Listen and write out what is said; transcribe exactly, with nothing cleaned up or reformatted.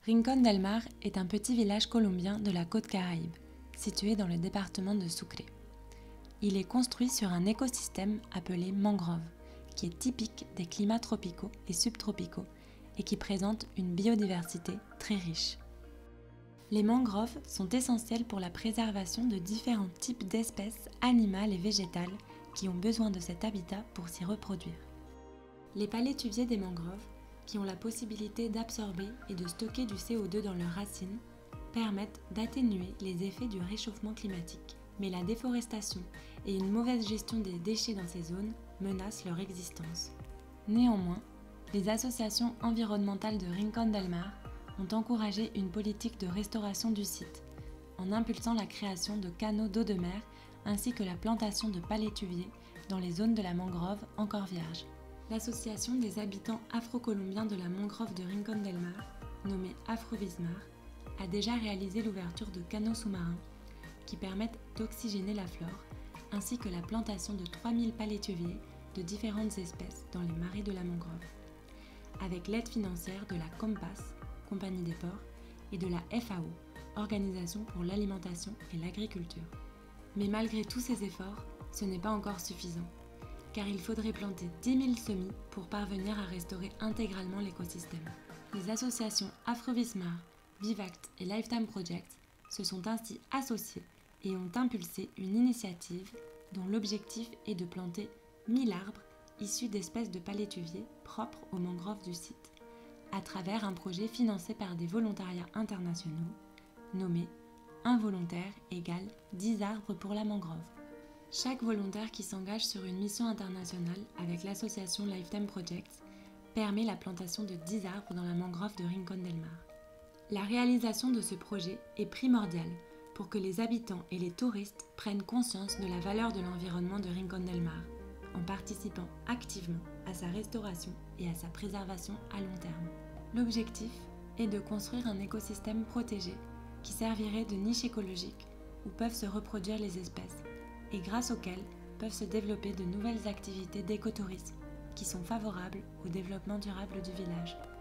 Rincón del Mar est un petit village colombien de la côte Caraïbe, situé dans le département de Sucre. Il est construit sur un écosystème appelé mangrove, qui est typique des climats tropicaux et subtropicaux et qui présente une biodiversité très riche. Les mangroves sont essentielles pour la préservation de différents types d'espèces animales et végétales qui ont besoin de cet habitat pour s'y reproduire. Les palétuviers des mangroves, qui ont la possibilité d'absorber et de stocker du C O deux dans leurs racines, permettent d'atténuer les effets du réchauffement climatique. Mais la déforestation et une mauvaise gestion des déchets dans ces zones menacent leur existence. Néanmoins, les associations environnementales de Rincón del Mar ont encouragé une politique de restauration du site, en impulsant la création de canaux d'eau de mer ainsi que la plantation de palétuviers dans les zones de la mangrove encore vierges. L'association des habitants afro-colombiens de la mangrove de Rincón del Mar, nommée Afrovismar, a déjà réalisé l'ouverture de canaux sous-marins qui permettent d'oxygéner la flore, ainsi que la plantation de trois mille palétuviers de différentes espèces dans les marais de la mangrove, avec l'aide financière de la Compass, Compagnie des ports, et de la F A O, Organisation pour l'alimentation et l'agriculture. Mais malgré tous ces efforts, ce n'est pas encore suffisant, car il faudrait planter dix mille semis pour parvenir à restaurer intégralement l'écosystème. Les associations Afrovismar, Vivact et Lifetime Project se sont ainsi associés et ont impulsé une initiative dont l'objectif est de planter mille arbres issus d'espèces de palétuviers propres aux mangroves du site, à travers un projet financé par des volontariats internationaux nommé Un volontaire égale dix arbres pour la mangrove. Chaque volontaire qui s'engage sur une mission internationale avec l'association Lifetime Project permet la plantation de dix arbres dans la mangrove de Rincón del Mar. La réalisation de ce projet est primordiale pour que les habitants et les touristes prennent conscience de la valeur de l'environnement de Rincón del Mar, en participant activement à sa restauration et à sa préservation à long terme. L'objectif est de construire un écosystème protégé qui servirait de niche écologique où peuvent se reproduire les espèces et grâce auxquelles peuvent se développer de nouvelles activités d'écotourisme qui sont favorables au développement durable du village.